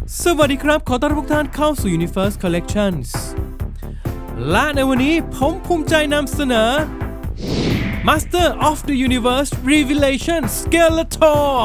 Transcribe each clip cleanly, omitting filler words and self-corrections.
สวัสดีครับขอต้อนรับทุกท่านเข้าสู่ Universe Collections และในวันนี้ผมภูมิใจนำเสนอ Master of the Universe Revelation Skeletor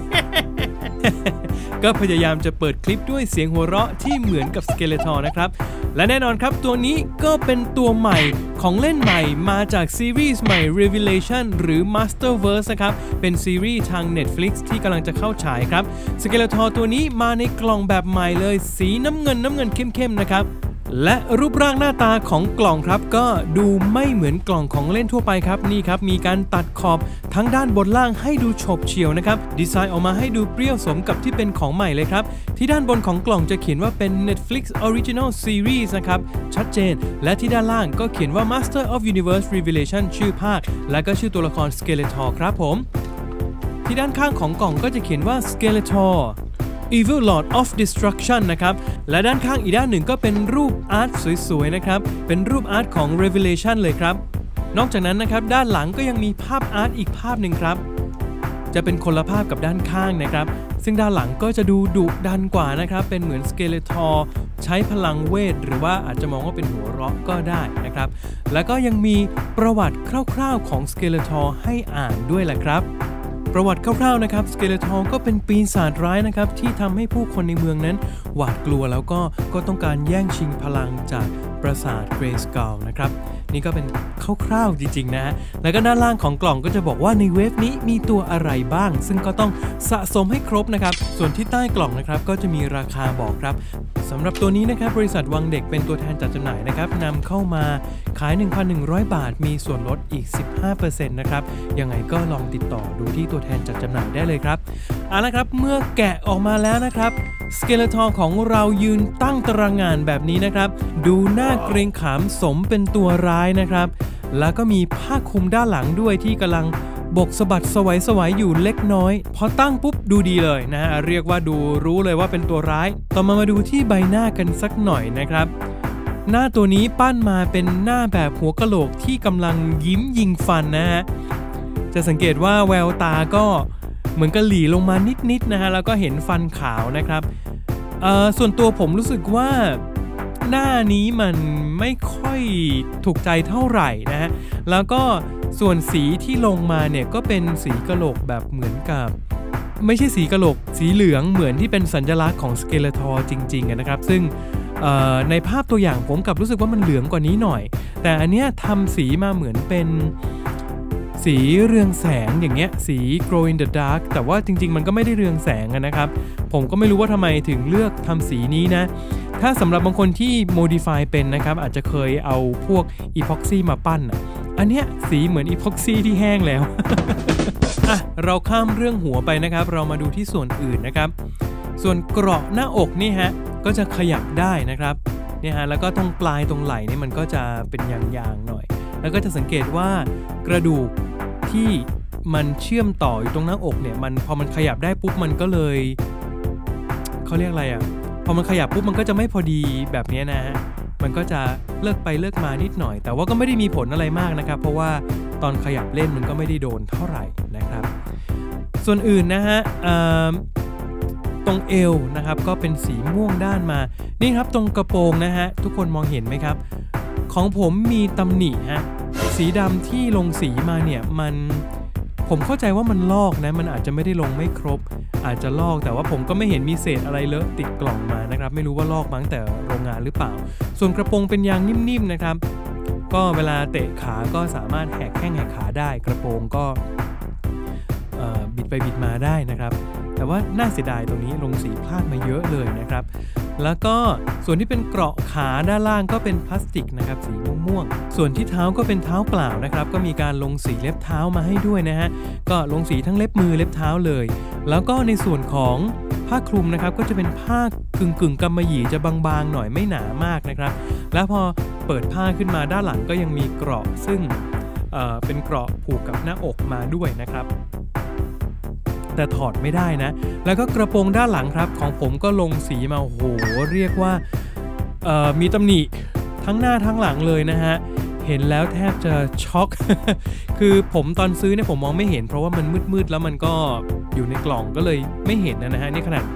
ก็พยายามจะเปิดคลิปด้วยเสียงหัวเราะที่เหมือนกับ Skeletor นะครับและแน่นอนครับตัวนี้ก็เป็นตัวใหม่ของเล่นใหม่มาจากซีรีส์ใหม่ Revelation หรือ Masterverse นะครับเป็นซีรีส์ทาง Netflix ที่กำลังจะเข้าฉายครับ Skeletor ตัวนี้มาในกล่องแบบใหม่เลยสีน้ำเงินเข้มๆนะครับและรูปร่างหน้าตาของกล่องครับก็ดูไม่เหมือนกล่องของเล่นทั่วไปครับนี่ครับมีการตัดขอบทั้งด้านบนล่างให้ดูโฉบเฉี่ยวนะครับดีไซน์ออกมาให้ดูเปรี้ยวสมกับที่เป็นของใหม่เลยครับที่ด้านบนของกล่องจะเขียนว่าเป็น Netflix Original Series นะครับชัดเจนและที่ด้านล่างก็เขียนว่า Master of Universe Revelation ชื่อภาคและก็ชื่อตัวละคร Skeletor ครับผมที่ด้านข้างของกล่องก็จะเขียนว่า Skeletor Evil Lord of Destruction นะครับและด้านข้างอีกด้านหนึ่งก็เป็นรูปอาร์ตสวยๆนะครับเป็นรูปอาร์ตของ Revelation เลยครับนอกจากนั้นนะครับด้านหลังก็ยังมีภาพอาร์ตอีกภาพหนึ่งครับจะเป็นคนละภาพกับด้านข้างนะครับซึ่งด้านหลังก็จะดูดุดันกว่านะครับเป็นเหมือน Skeletor ใช้พลังเวทหรือว่าอาจจะมองว่าเป็นหัวเราะก็ได้นะครับแล้วก็ยังมีประวัติคร่าวๆของ Skeletor ให้อ่านด้วยแหละครับประวัติคร่าวๆนะครับ Skeletor ก็เป็นปีศาจร้ายนะครับที่ทำให้ผู้คนในเมืองนั้นหวาดกลัวแล้วก็ต้องการแย่งชิงพลังจากปราสาทเกรย์สกัลนะครับนี่ก็เป็นคร่าวๆจริงๆนะฮะแล้วก็ด้านล่างของกล่องก็จะบอกว่าในเวฟนี้มีตัวอะไรบ้างซึ่งก็ต้องสะสมให้ครบนะครับส่วนที่ใต้กล่องนะครับก็จะมีราคาบอกครับสำหรับตัวนี้นะครับบริษัทวังเด็กเป็นตัวแทนจัดจำหน่ายนะครับนำเข้ามาขาย 1,100 บาทมีส่วนลดอีก 15% นะครับยังไงก็ลองติดต่อดูที่ตัวแทนจัดจำหน่ายได้เลยครับเอาละครับเมื่อแกะออกมาแล้วนะครับสเกเลทอร์ของเรายืนตั้งตระหง่านแบบนี้นะครับดูน่าเกรงขามสมเป็นตัวร้ายนะครับแล้วก็มีผ้าคลุมด้านหลังด้วยที่กำลังบกสะบัดสวัยอยู่เล็กน้อยพอตั้งปุ๊บดูดีเลยนะฮะเรียกว่าดูรู้เลยว่าเป็นตัวร้ายต่อมาดูที่ใบหน้ากันสักหน่อยนะครับหน้าตัวนี้ปั้นมาเป็นหน้าแบบหัวกะโหลกที่กำลังยิ้มยิงฟันนะฮะจะสังเกตว่าแววตาก็เหมือนกับหลีลงมานิดนะฮะแล้วก็เห็นฟันขาวนะครับส่วนตัวผมรู้สึกว่าหน้านี้มันไม่ค่อยถูกใจเท่าไหร่นะฮะแล้วก็ส่วนสีที่ลงมาเนี่ยก็เป็นสีกะโหลกแบบเหมือนกับไม่ใช่สีกะโหลกสีเหลืองเหมือนที่เป็นสัญลักษณ์ของสเกเลทอร์จริงๆนะครับซึ่งในภาพตัวอย่างผมกลับรู้สึกว่ามันเหลืองกว่านี้หน่อยแต่อันเนี้ยทำสีมาเหมือนเป็นสีเรืองแสงอย่างเงี้ยสี glow in the dark แต่ว่าจริงๆมันก็ไม่ได้เรืองแสงนะครับผมก็ไม่รู้ว่าทำไมถึงเลือกทำสีนี้นะถ้าสำหรับบางคนที่ modify เป็นนะครับอาจจะเคยเอาพวก epoxy มาปั้นอันเนี้ยสีเหมือน epoxy ที่แห้งแล้ว เราข้ามเรื่องหัวไปนะครับเรามาดูที่ส่วนอื่นนะครับส่วนเกราะหน้าอกนี่ฮะก็จะขยับได้นะครับเนี่ยฮะแล้วก็ตรงปลายตรงไหล่นี่มันก็จะเป็นยางๆหน่อยแล้วก็จะสังเกตว่ากระดูกที่มันเชื่อมต่ออยู่ตรงหน้าอกเนี่ยมันพอมันขยับได้ปุ๊บมันก็เลยเขาเรียกอะไรพอมันขยับปุ๊บมันก็จะไม่พอดีแบบนี้นะฮะมันก็จะเลิกไปเลิกมานิดหน่อยแต่ว่าก็ไม่ได้มีผลอะไรมากนะครับเพราะว่าตอนขยับเล่นมันก็ไม่ได้โดนเท่าไหร่นะครับส่วนอื่นนะฮะตรงเอวนะครับก็เป็นสีม่วงด้านมานี่ครับตรงกระโปรงนะฮะทุกคนมองเห็นไหมครับของผมมีตำหนิฮะสีดำที่ลงสีมาเนี่ยผมเข้าใจว่ามันลอกนะมันอาจจะไม่ได้ลงไม่ครบอาจจะลอกแต่ว่าผมก็ไม่เห็นมีเศษอะไรเลอะติดกล่องมานะครับไม่รู้ว่าลอกมาตั้งแต่โรงงานหรือเปล่าส่วนกระโปรงเป็นยางนิ่มๆนะครับก็เวลาเตะขาก็สามารถแหกแข้งแหกขาได้กระโปรงก็บิดไปบิดมาได้นะครับแต่ว่าน่าเสียดายตรงนี้ลงสีพลาดมาเยอะเลยนะครับแล้วก็ส่วนที่เป็นเกราะขาด้านล่างก็เป็นพลาสติกนะครับสีม่วงๆส่วนที่เท้าก็เป็นเท้าเปล่านะครับก็มีการลงสีเล็บเท้ามาให้ด้วยนะฮะก็ลงสีทั้งเล็บมือเล็บเท้าเลยแล้วก็ในส่วนของผ้าคลุมนะครับก็จะเป็นผ้ากึ่งกำมะหยี่จะบางๆหน่อยไม่หนามากนะครับแล้วพอเปิดผ้าขึ้นมาด้านหลังก็ยังมีเกราะซึ่งเป็นเกราะผูกกับหน้าอกมาด้วยนะครับแต่ถอดไม่ได้นะแล้วก็กระโปรงด้านหลังครับของผมก็ลงสีมาโอ้โหเรียกว่ามีตำหนิทั้งหน้าทั้งหลังเลยนะฮะเห็นแล้วแทบจะช็อก คือผมตอนซื้อเนี่ยผมมองไม่เห็นเพราะว่ามันมืดๆแล้วมันก็อยู่ในกล่องก็เลยไม่เห็นนะฮะนี่ขนาด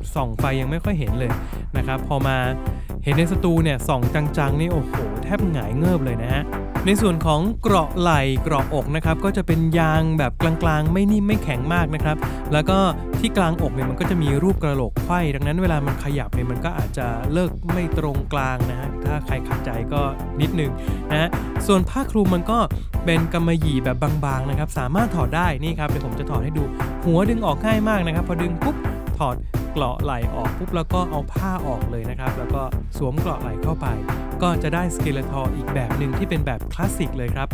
ส่องไฟยังไม่ค่อยเห็นเลยนะครับพอมาเห็นในสตูเนี่ยส่องจังๆนี่โอ้โหแทบหงายเงิบเลยนะฮะในส่วนของเกราะไหล่เกราะอกนะครับก็จะเป็นยางแบบกลางๆไม่นิ่มไม่แข็งมากนะครับแล้วก็ที่กลางอกเนี่ยมันก็จะมีรูปกระโหลกไขว้ดังนั้นเวลามันขยับเนี่ยมันก็อาจจะเลิกไม่ตรงกลางนะฮะถ้าใครขัดใจก็นิดนึงนะฮะส่วนผ้าคลุมมันก็เป็นกำมะหยี่แบบบางๆนะครับสามารถถอดได้นี่ครับเดี๋ยวผมจะถอดให้ดูหัวดึงออกง่ายมากนะครับพอดึงปุ๊บถอดเกราะไหล่ออกปุ๊บแล้วก็เอาผ้าออกเลยนะครับแล้วก็สวมเกราะไหล่เข้าไปก็จะได้สเกเลทอร์อีกแบบหนึ่งที่เป็นแบบคลาสสิกเลยครับ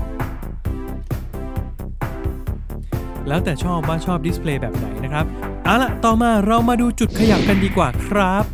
แล้วแต่ชอบว่าชอบดิสเพลย์แบบไหนนะครับเอาล่ะต่อมาเรามาดูจุดขยับกันดีกว่าครับ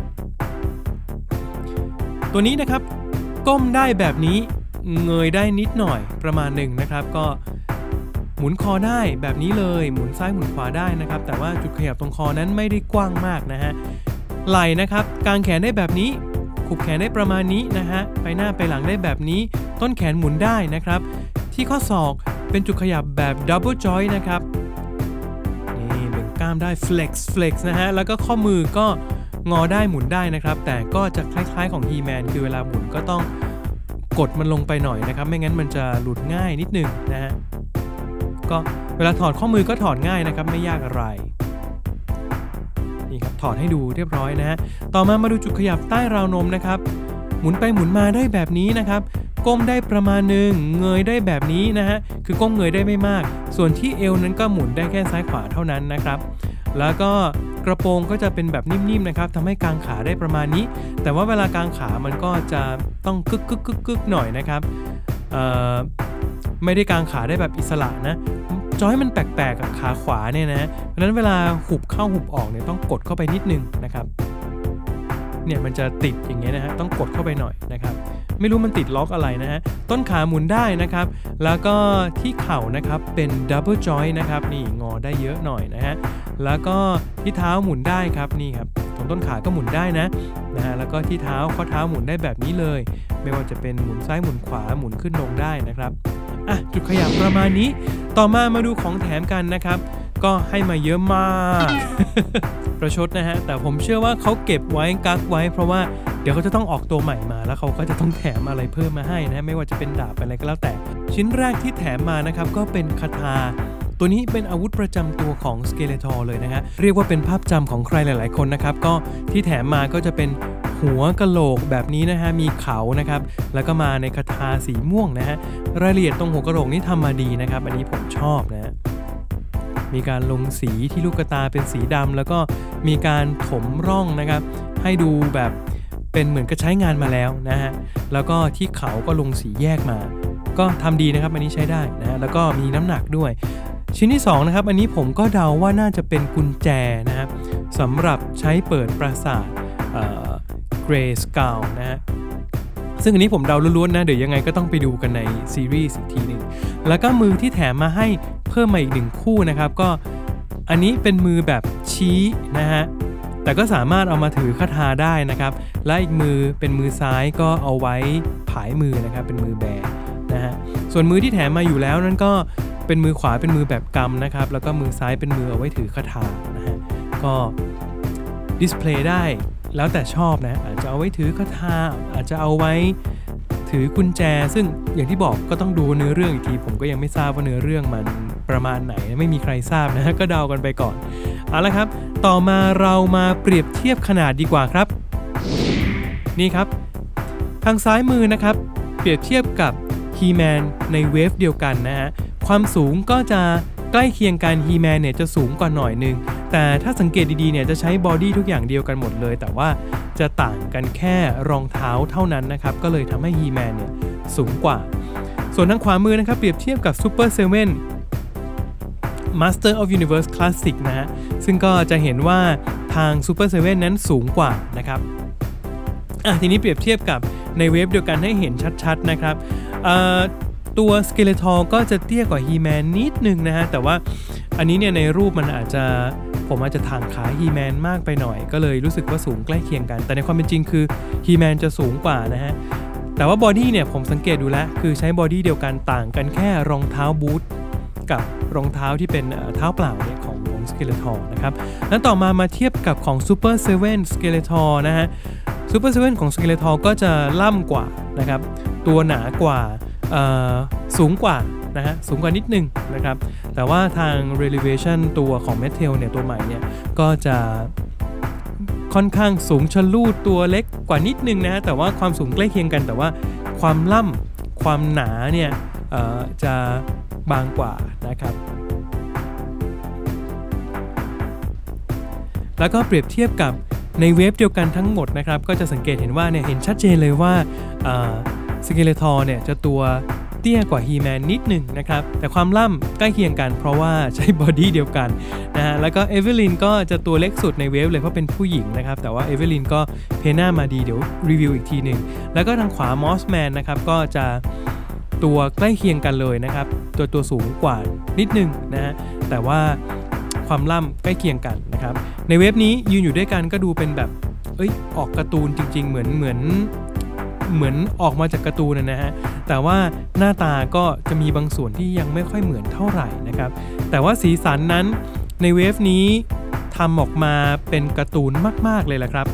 ตัวนี้นะครับก้มได้แบบนี้เงยได้นิดหน่อยประมาณหนึ่งนะครับก็หมุนคอได้แบบนี้เลยหมุนซ้ายหมุนขวาได้นะครับแต่ว่าจุดขยับตรงคอนั้นไม่ได้กว้างมากนะฮะไหล่นะครับกางแขนได้แบบนี้ขุบแขนได้ประมาณนี้นะฮะไปหน้าไปหลังได้แบบนี้ต้นแขนหมุนได้นะครับที่ข้อศอกเป็นจุดขยับแบบ double joint นะครับนี่เบ่งกล้ามได้ flex นะฮะแล้วก็ข้อมือก็งอได้หมุนได้นะครับแต่ก็จะคล้ายๆของ He-Man คือเวลาหมุนก็ต้องกดมันลงไปหน่อยนะครับไม่งั้นมันจะหลุดง่ายนิดนึงนะฮะก็เวลาถอดข้อมือก็ถอดง่ายนะครับไม่ยากอะไรนี่ครับถอดให้ดูเรียบร้อยนะฮะต่อมาดูจุดขยับใต้ราวนมนะครับหมุนไปหมุนมาได้แบบนี้นะครับก้มได้ประมาณหนึ่งเงยได้แบบนี้นะฮะคือก้มเงยได้ไม่มากส่วนที่เอวนั้นก็หมุนได้แค่ซ้ายขวาเท่านั้นนะครับแล้วก็กระโปรงก็จะเป็นแบบนิ่มๆนะครับทำให้กางขาได้ประมาณนี้แต่ว่าเวลากางขามันก็จะต้องกึกหน่อยนะครับไม่ได้กางขาได้แบบอิสระนะจอยมันแปลกๆกับขาขวาเนี่ยนะเพราะนั้นเวลาหุบเข้าหุบออกเนี่ยต้องกดเข้าไปนิดนึงนะครับเนี่ยมันจะติดอย่างเงี้ยนะฮะต้องกดเข้าไปหน่อยนะครับไม่รู้มันติดล็อกอะไรนะฮะต้นขาหมุนได้นะครับแล้วก็ที่เข่านะครับเป็น double joint นะครับนี่งอได้เยอะหน่อยนะฮะแล้วก็ที่เท้าหมุนได้ครับนี่ครับตรงต้นขาก็หมุนได้นะฮะแล้วก็ที่เท้าข้อเท้าหมุนได้แบบนี้เลยไม่ว่าจะเป็นหมุนซ้ายหมุนขวาหมุนขึ้นลงได้นะครับจุดขยับประมาณนี้ต่อมาดูของแถมกันนะครับก็ให้มาเยอะมาก ประชดนะฮะแต่ผมเชื่อว่าเขาเก็บไว้กักไว้เพราะว่าเดี๋ยวเขาจะต้องออกตัวใหม่มาแล้วเขาก็จะต้องแถมอะไรเพิ่มมาให้นะไม่ว่าจะเป็นดาบอะไรก็แล้วแต่ชิ้นแรกที่แถมมานะครับก็เป็นคาถาตัวนี้เป็นอาวุธประจำตัวของสเกเลทอร์เลยนะฮะเรียกว่าเป็นภาพจำของใครหลายๆคนนะครับก็ที่แถมมาก็จะเป็นหัวกะโหลกแบบนี้นะฮะมีเขานะครับแล้วก็มาในคาถาสีม่วงนะฮะรายละเอียดตรงหัวกะโหลกนี่ทำมาดีนะครับอันนี้ผมชอบนะฮะมีการลงสีที่ลูกตาเป็นสีดำแล้วก็มีการถมร่องนะครับให้ดูแบบเป็นเหมือนกับใช้งานมาแล้วนะฮะแล้วก็ที่เขาก็ลงสีแยกมาก็ทำดีนะครับอันนี้ใช้ได้นะฮะแล้วก็มีน้ำหนักด้วยชิ้นที่2นะครับอันนี้ผมก็เดาว่าน่าจะเป็นกุญแจนะครับสำหรับใช้เปิดปราสาทเกรย์สกาวนะฮะซึ่งอันนี้ผมเดาล้วนๆนะเดี๋ยวยังไงก็ต้องไปดูกันในซีรีส์อีกทีนึงแล้วก็มือที่แถมมาให้เพิ่มมาอีก1คู่นะครับก็อันนี้เป็นมือแบบชี้นะฮะแต่ก็สามารถเอามาถือคาถาได้นะครับและอีกมือเป็นมือซ้ายก็เอาไว้ผายมือนะครับเป็นมือแบนะฮะส่วนมือที่แถมมาอยู่แล้วนั้นก็เป็นมือขวาเป็นมือแบบกำนะครับแล้วก็มือซ้ายเป็นมือเอาไว้ถือคาถานะฮะก็ดิสเพลย์ได้แล้วแต่ชอบนะอาจจะเอาไว้ถือคาถาอาจจะเอาไว้ถือกุญแจซึ่งอย่างที่บอกก็ต้องดูเนื้อเรื่องอีกทีผมก็ยังไม่ทราบว่าเนื้อเรื่องมันประมาณไหนไม่มีใครทราบนะก็เดากันไปก่อนเอาละครับต่อมาเรามาเปรียบเทียบขนาดดีกว่าครับนี่ครับทางซ้ายมือนะครับเปรียบเทียบกับ He-Man ในเวฟเดียวกันนะฮะความสูงก็จะใกล้เคียงกัน He-Man เนี่ยจะสูงกว่าหน่อยนึงแต่ถ้าสังเกตดีๆเนี่ยจะใช้บอดี้ทุกอย่างเดียวกันหมดเลยแต่ว่าจะต่างกันแค่รองเท้าเท่านั้นนะครับก็เลยทำให้ He-Man เนี่ยสูงกว่าส่วนทางขวามือนะครับเปรียบเทียบกับ Super 7 Master of Universe Classic นะฮะซึ่งก็จะเห็นว่าทาง Super 7 นั้นสูงกว่านะครับทีนี้เปรียบเทียบกับในเวฟเดียวกันให้เห็นชัดๆนะครับตัว Skeletor ก็จะเตี้ยกว่า He-Man นิดนึงนะฮะแต่ว่าอันนี้เนี่ยในรูปมันผมอาจจะทางขา He-Man มากไปหน่อยก็เลยรู้สึกว่าสูงใกล้เคียงกันแต่ในความเป็นจริงคือ He-Man จะสูงกว่านะฮะแต่ว่าบอดี้เนี่ยผมสังเกตดูแล้วคือใช้บอดี้เดียวกันต่างกันแค่รองเท้าบูทกับรองเท้าที่เป็นเท้าเปล่าเนี่ยของของ Skeletor นะครับแล้วต่อมาเทียบกับของ Super 7 Skeletor นะฮะ Super 7 ของ Skeletor ก็จะล่ำกว่านะครับตัวหนากว่าสูงกว่านะฮะสูงกว่านิดนึงนะครับแต่ว่าทาง Revelation ตัวของ Mattel เนี่ยตัวใหม่เนี่ยก็จะค่อนข้างสูงชะลูดตัวเล็กกว่านิดนึงนะฮะแต่ว่าความสูงใกล้เคียงกันแต่ว่าความล่ำความหนาเนี่ยจะบางกว่านะครับแล้วก็เปรียบเทียบกับในเวฟเดียวกันทั้งหมดนะครับก็จะสังเกตเห็นว่าเนี่ยเห็นชัดเจนเลยว่าSkeletor เนี่ยจะตัวเตี้ยกว่า He-Man นิดหนึ่งนะครับแต่ความล่ำใกล้เคียงกันเพราะว่าใช้บอดี้เดียวกันนะฮะแล้วก็เอเวอร์ลินก็จะตัวเล็กสุดในเวฟเลยเพราะเป็นผู้หญิงนะครับแต่ว่าเอเวอร์ลินก็เพหน้ามาดีเดี๋ยวรีวิวอีกทีหนึ่งแล้วก็ทางขวามอสแมนนะครับก็จะตัวใกล้เคียงกันเลยนะครับตัวสูงกว่านิดนึงนะฮะแต่ว่าความล่ำใกล้เคียงกันนะครับในเวฟนี้ยืนอยู่ด้วยกันก็ดูเป็นแบบออกการ์ตูนจริงๆเหมือนออกมาจากการ์ตูนนะฮะแต่ว่าหน้าตาก็จะมีบางส่วนที่ยังไม่ค่อยเหมือนเท่าไหร่นะครับแต่ว่าสีสันนั้นในเวฟนี้ทำออกมาเป็นการ์ตูนมากๆเลยแหละครับ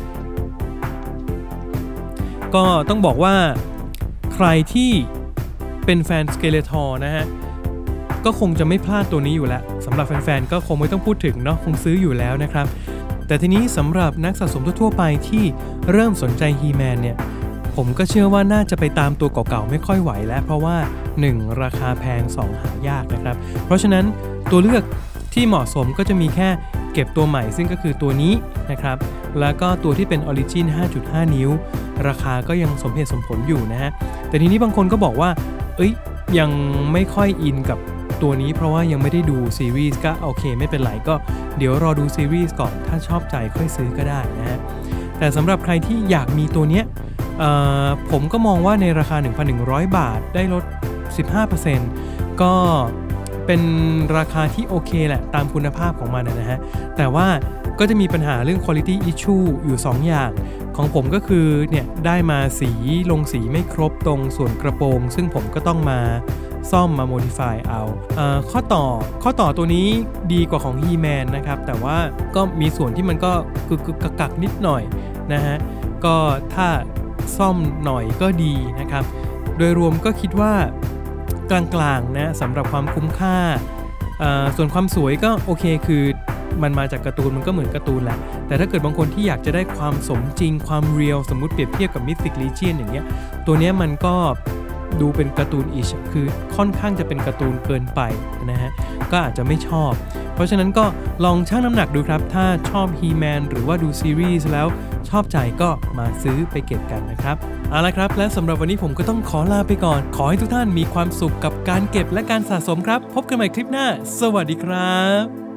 ก็ต้องบอกว่าใครที่เป็นแฟน Skeletor นะฮะก็คงจะไม่พลาดตัวนี้อยู่แล้วสำหรับแฟนๆก็คงไม่ต้องพูดถึงเนาะคงซื้ออยู่แล้วนะครับแต่ทีนี้สำหรับนักสะสมทั่วไปที่เริ่มสนใจ He-Man เนี่ยผมก็เชื่อว่าน่าจะไปตามตัวเก่าๆไม่ค่อยไหวแล้วเพราะว่า 1. ราคาแพง 2. หายากนะครับเพราะฉะนั้นตัวเลือกที่เหมาะสมก็จะมีแค่เก็บตัวใหม่ซึ่งก็คือตัวนี้นะครับแล้วก็ตัวที่เป็น Origin 5.5 นิ้วราคาก็ยังสมเหตุสมผลอยู่นะฮะแต่ทีนี้บางคนก็บอกว่ายังไม่ค่อยอินกับตัวนี้เพราะว่ายังไม่ได้ดูซีรีส์ก็โอเคไม่เป็นไรก็เดี๋ยวรอดูซีรีส์ก่อนถ้าชอบใจค่อยซื้อก็ได้นะฮะแต่สำหรับใครที่อยากมีตัวเนี้ยผมก็มองว่าในราคา 1,100 บาทได้ลด 15% ก็เป็นราคาที่โอเคแหละตามคุณภาพของมันนะฮะแต่ว่าก็จะมีปัญหาเรื่อง quality issue อยู่ 2 อย่างของผมก็คือเนี่ยได้มาลงสีไม่ครบตรงส่วนกระโปรงซึ่งผมก็ต้องมาซ่อมมา modify เอาข้อต่อตัวนี้ดีกว่าของ He-Man นะครับแต่ว่าก็มีส่วนที่มันก็กักนิดหน่อยนะฮะก็ถ้าซ่อมหน่อยก็ดีนะครับโดยรวมก็คิดว่ากลางๆนะสำหรับความคุ้มค่าส่วนความสวยก็โอเคคือมันมาจากการ์ตูนมันก็เหมือนการ์ตูนแหละแต่ถ้าเกิดบางคนที่อยากจะได้ความสมจริงความเรียลสมมุติเปรียบเทียบกับ Mythic Legion อย่างเงี้ยตัวเนี้ยมันก็ดูเป็นการ์ตูนอิชคือค่อนข้างจะเป็นการ์ตูนเกินไปนะฮะก็อาจจะไม่ชอบเพราะฉะนั้นก็ลองชั่งน้ำหนักดูครับถ้าชอบ He-Man หรือว่าดูซีรีส์แล้วชอบใจก็มาซื้อไปเก็บกันนะครับเอาละครับและสำหรับวันนี้ผมก็ต้องขอลาไปก่อนขอให้ทุกท่านมีความสุขกับการเก็บและการสะสมครับพบกันใหม่คลิปหน้าสวัสดีครับ